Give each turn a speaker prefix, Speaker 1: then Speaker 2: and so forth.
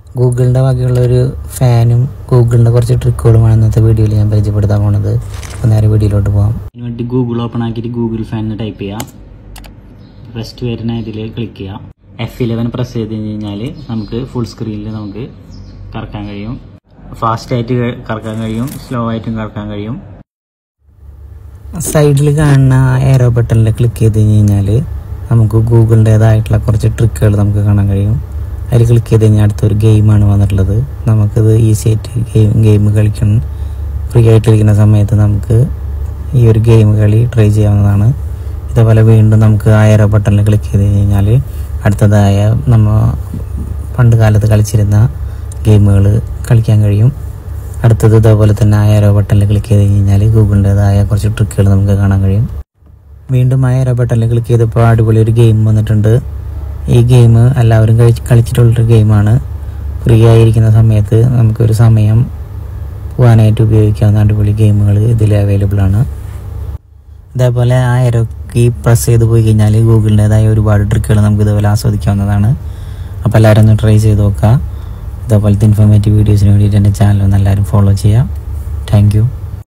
Speaker 1: ഗൂഗിളിൻ്റെ ബാക്കിയുള്ളൊരു ഫാനും ഗൂഗിളിൻ്റെ കുറച്ച് ട്രിക്കുകളുമാണ് ഇന്നത്തെ വീഡിയോയിൽ ഞാൻ പരിചയപ്പെടുത്താൻ പോണത്. അപ്പോൾ നേരെ വീഡിയോയിലോട്ട് പോകാം.
Speaker 2: അതിന് വേണ്ടി ഗൂഗിൾ ഓപ്പൺ ആക്കിയിട്ട് ഗൂഗിൾ ഫാൻ എന്ന് ടൈപ്പ് ചെയ്യാം. ഫസ്റ്റ് വരുന്ന ഇതിൽ ക്ലിക്ക് ചെയ്യാം. F11 പ്രസ് ചെയ്ത് കഴിഞ്ഞാൽ നമുക്ക് ഫുൾ സ്ക്രീനിൽ നമുക്ക് കറക്കാൻ കഴിയും. ഫാസ്റ്റായിട്ട് കറക്കാൻ കഴിയും, സ്ലോ ആയിട്ടും കറക്കാൻ കഴിയും.
Speaker 1: സൈഡിൽ കാണുന്ന ഏറോ ബട്ടണിൽ ക്ലിക്ക് ചെയ്ത് കഴിഞ്ഞാൽ നമുക്ക് ഗൂഗിളിൻ്റേതായിട്ടുള്ള കുറച്ച് ട്രിക്കുകൾ നമുക്ക് കാണാൻ കഴിയും. അതിൽ ക്ലിക്ക് ചെയ്ത് കഴിഞ്ഞാൽ അടുത്തൊരു ഗെയിമാണ് വന്നിട്ടുള്ളത്. നമുക്കിത് ഈസി ആയിട്ട് ഗെയിം കളിക്കണം. ഫ്രീ ആയിട്ടിരിക്കുന്ന സമയത്ത് നമുക്ക് ഈ ഒരു ഗെയിം കളി ട്രൈ ചെയ്യാവുന്നതാണ്. ഇതേപോലെ വീണ്ടും നമുക്ക് ആ ഏറോ ബട്ടണിൽ ക്ലിക്ക് ചെയ്ത് കഴിഞ്ഞാൽ അടുത്തതായ നമ്മൾ പണ്ട് കാലത്ത് കളിച്ചിരുന്ന ഗെയിമുകൾ കളിക്കാൻ കഴിയും. അടുത്തത് ഇതേപോലെ തന്നെ ആ ഏറോ ബട്ടണിൽ ക്ലിക്ക് ചെയ്ത് കഴിഞ്ഞാൽ ഗൂഗിളിൻ്റേതായ കുറച്ച് ട്രിക്കുകൾ നമുക്ക് കാണാൻ കഴിയും. വീണ്ടും ആ ഏറോ ബട്ടണിൽ ക്ലിക്ക് ചെയ്തപ്പോൾ അടിപൊളി ഒരു ഗെയിം വന്നിട്ടുണ്ട്. ഈ ഗെയിം എല്ലാവരും കളിച്ചിട്ടുള്ളൊരു ഗെയിമാണ്. ഫ്രീ ആയിരിക്കുന്ന സമയത്ത് നമുക്കൊരു സമയം പോകാനായിട്ട് ഉപയോഗിക്കാവുന്ന അടിപൊളി ഗെയിമുകൾ ഇതിൽ അവൈലബിൾ ആണ്. ഇതേപോലെ ആ ഏറോ കീ പ്രസ് ചെയ്ത് പോയി കഴിഞ്ഞാൽ ഗൂഗിളിൻ്റേതായ ഒരുപാട് ട്രിക്കുകൾ നമുക്ക് ഇതേപോലെ ആസ്വദിക്കാവുന്നതാണ്. അപ്പോൾ എല്ലാവരും ഒന്ന് ട്രൈ ചെയ്ത് നോക്കുക. ഇതേപോലത്തെ ഇൻഫോർമേറ്റീവ് വീഡിയോസിന് വേണ്ടിയിട്ട് എൻ്റെ ചാനൽ ഒന്ന് എല്ലാവരും ഫോളോ ചെയ്യുക. Thank U.